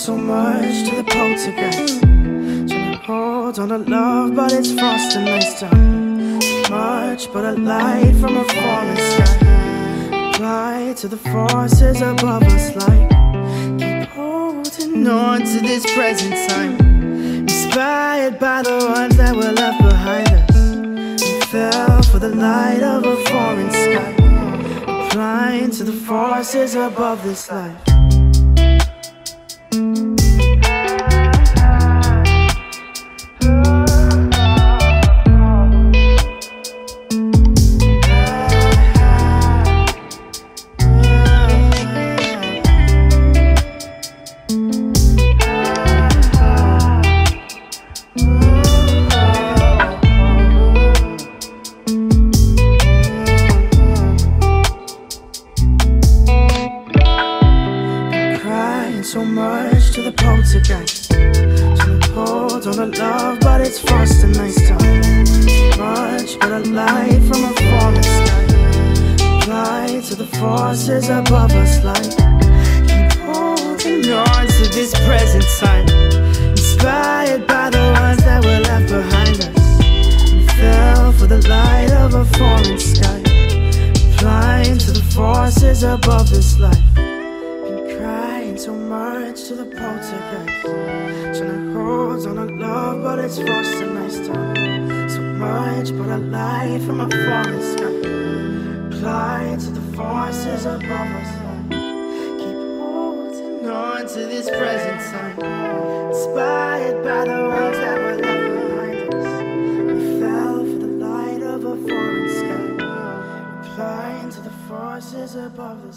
so much to the poltergeist. Trying to hold on to love, but it's frost and ice down. Much but a light from a falling sky. Apply to the forces above us like keep holding on to this present time. Inspired by the ones that were left behind us. We fell for the light of a foreign sky. Applying to the forces above this life. So much to the poltergeist. Trying to hold on to love, but it's frost and ice down. Much but a light from a falling sky. Apply to the forces above us like keep holding on to this present time. Inspired by the ones that were left behind us. We fell for the light of a foreign sky. Applying to the forces above this life. So much to the poltergeist. Trying to hold on to love, but it's frost and ice down. So much but a light from a falling sky. Apply to the forces above us like keep holding on to this present time. Inspired by the ones that were left behind us. We fell for the light of a foreign sky. Applying to the forces above us.